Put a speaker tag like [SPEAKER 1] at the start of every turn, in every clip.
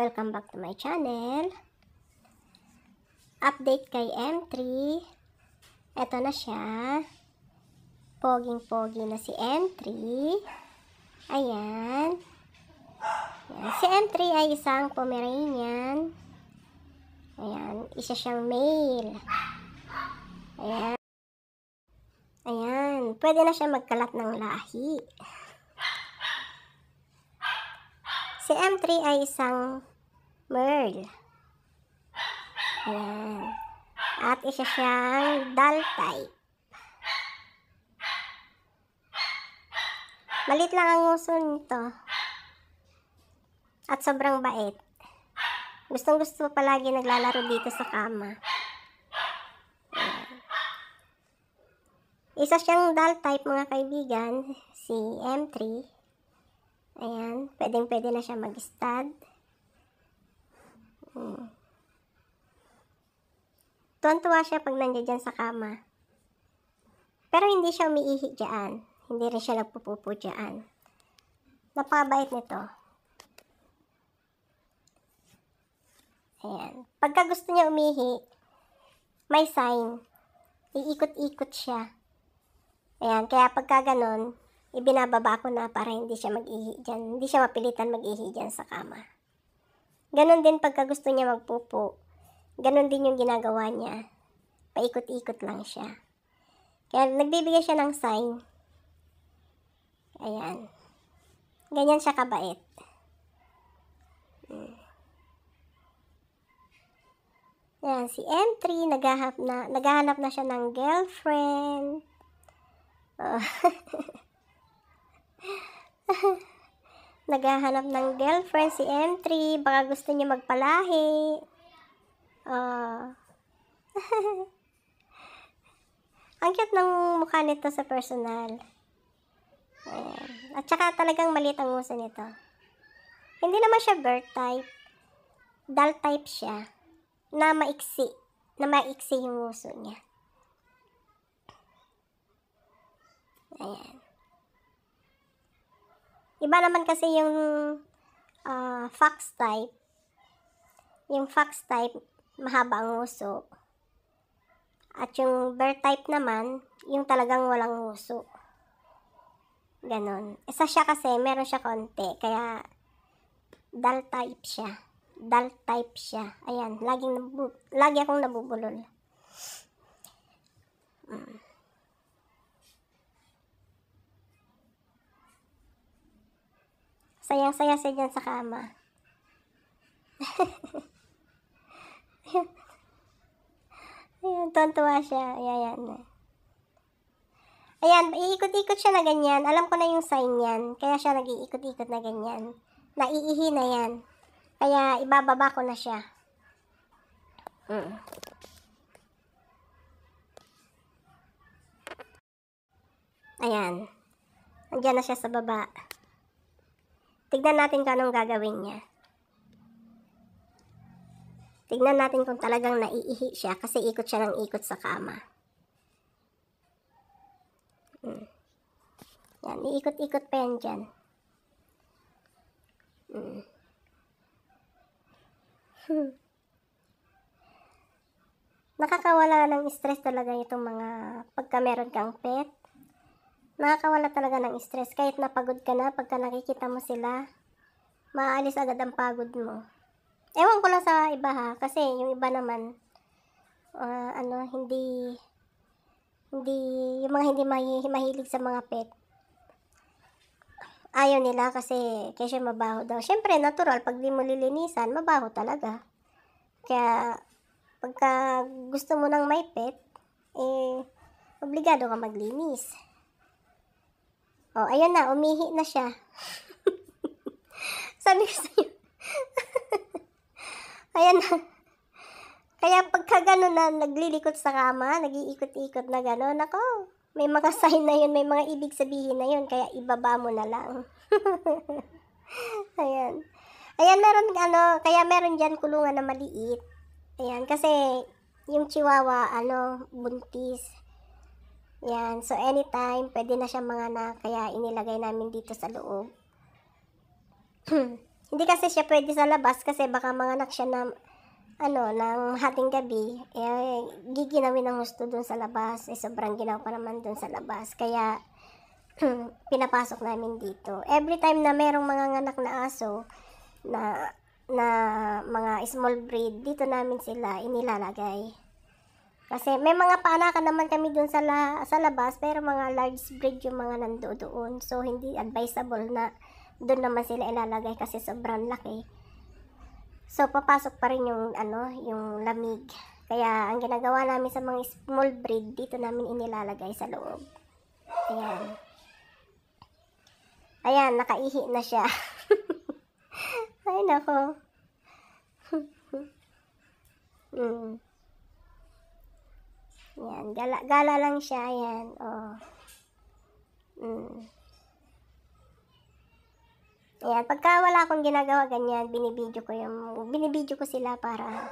[SPEAKER 1] Welcome back to my channel. Update kay M3. Ito na siya. Poging-pogi na si M3. Ayan. Ayan. Si M3 ay isang Pomeranian. Ayan. Isa siyang male. Ayan. Ayan. Pwede na siya magkalat ng lahi. Si M3 ay isang Merle. Ayan. At isa siyang doll type. Malit lang ang nguso nito. At sobrang bait. Gustong gusto palagi naglalaro dito sa kama. Ayan. Isa siyang doll type mga kaibigan. Si M3. Ayan, pwedeng-pwede na siya mag-stud. Tuwan-tuwa siya pag nandiyan dyan sa kama. Pero hindi siya umiihi dyan. Hindi rin siya nagpupupo dyan. Napakabait nito. Ayan. Pagka gusto niya umihi, may sign. Iikot-ikot siya. Ayan, kaya pagka ganon, ibinababa ko na para hindi siya mag-ihi dyan. Hindi siya mapilitan mag-ihi dyan sa kama. Ganon din pagka gusto niya magpupo. Ganon din yung ginagawa niya. Paikot-ikot lang siya. Kaya nagbibigay siya ng sign. Ayan. Ganyan siya kabait. Ayan, si M3 naghahanap na siya ng girlfriend. Naghahanap ng girlfriend si M3. Baka gusto niya magpalahi. Ang cute ng mukha nito sa personal. Ayan. At saka talagang maliit ang nguso nito. Hindi naman siya bird type. Doll type siya. Na maiksi. Na maiksi yung nguso niya. Ayan. Iba naman kasi yung fox type. Yung fox type, mahaba ang nguso. At yung bear type naman, yung talagang walang nguso. Ganon. Isa siya kasi, meron siya konti. Kaya, doll type siya. Doll type siya. Ayan, lagi akong nabubulol. Sayang-saya siya dyan sa kama. Ayan, tuwan-tuwa siya. Ayan. Ayan, iikot-ikot siya na ganyan. Alam ko na yung sign yan. Kaya siya nag-iikot-ikot na ganyan. Naiihi na yan. Kaya ibababa ko na siya. Ayan. Andiyan na siya sa baba. Tignan natin kung anong gagawin niya. Tignan natin kung talagang naiihi siya kasi ikot siya ng ikot sa kama. Yan, iikot-ikot pa yan dyan. Nakakawala ng stress talaga itong mga pagka meron kang pet. Nakakawala talaga ng stress. Kahit napagod ka na, pagka nakikita mo sila, maalis agad ang pagod mo. Ewan ko lang sa iba ha, kasi yung iba naman, yung mga hindi mahilig sa mga pet, ayaw nila kasi mabaho daw. Siyempre, natural, pag di mo lilinisan, mabaho talaga. Kaya, pagka gusto mo ng may pet, obligado ka maglinis. Ayan na, umihi na siya. Sabi ko sa'yo. Ayan na. Kaya pagka gano'n na naglilikot sa kama, nag-iikot-ikot na gano'n, ako, may mga sign na yun, may mga ibig sabihin na yun, kaya ibaba mo na lang. Ayan. Ayan, kaya meron dyan kulungan na maliit. Ayan, kasi yung chihuahua, buntis. Yan, so anytime, pwede na siya manganak, kaya inilagay namin dito sa loob. Hindi kasi siya pwede sa labas kasi baka manganak siya ng ng hating gabi, giginawin ng gusto dun sa labas, sobrang ginaw pa naman dun sa labas, kaya pinapasok namin dito. Every time na merong mga anak na aso, na mga small breed, dito namin sila inilalagay. Kasi may mga paanakan naman kami dun sa labas, pero mga large breed yung mga nandoon, so hindi advisable na dun naman sila ilalagay kasi sobrang laki. So, papasok pa rin yung, yung lamig. Kaya, ang ginagawa namin sa mga small breed, dito namin inilalagay sa loob. Ayan. Ayan, nakaihi na siya. Ay, nako. Ayan, gala lang siya. Ayan, oh. Ayan, pagka wala akong ginagawa ganyan, binibidyo ko sila para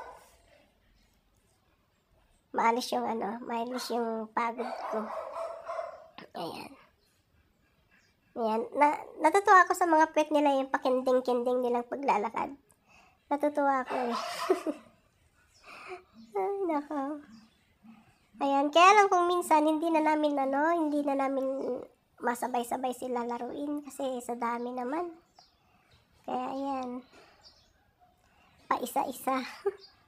[SPEAKER 1] maalis yung pagod ko. Ayan. Ayan, natutuwa ako sa mga pet nila, yung pakinding-kinding nilang paglalakad. Natutuwa ako eh. Ay, nako. Ayan, kaya lang kung minsan hindi na namin masabay-sabay sila laruin kasi sa dami naman. Kaya ayan, pa isa-isa.